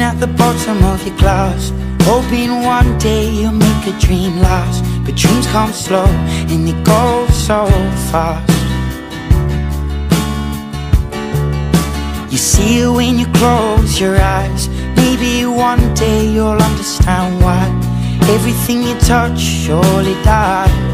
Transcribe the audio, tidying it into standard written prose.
at the bottom of your glass, hoping one day you'll make a dream last. But dreams come slow and they go so fast. You see it when you close your eyes. Maybe one day you'll understand why everything you touch surely dies.